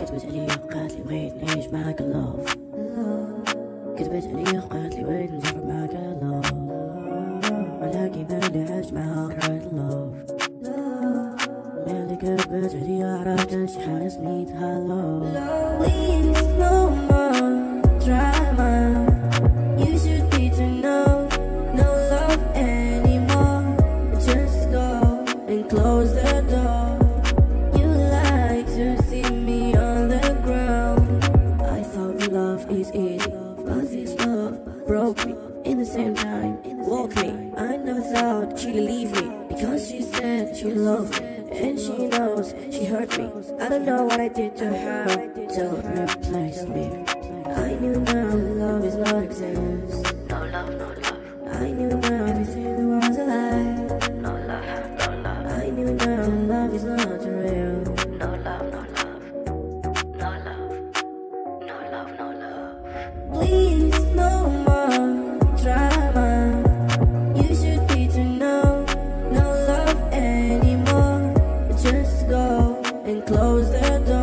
كتبت عليا وقالت لي بغيت نعيش معاك اللوف. كتبت عليا وقالت لي بغيت نجرب معاك اللوف، ولكن ملي عشت معاها كرهت اللوف. ملي كتبت عليا عرفت شي حاجة سميتها اللوف. Please no more drama, you should be to know no love anymore. Just go and close the door. You like to see me on the ground. I thought love is easy, but this love broke me. In the same time, woke me. I never thought she'd leave me, because she said she loved me, and she knows she hurt me. I don't know what I did to her to replace me. I knew now love is not exist. No love, no love. I knew now everything was a lie. No love, no love. I knew now love is not real. No love, no love. No love, no love, no love. Please no more drama. You should be to know no love anymore. Just go and close the door.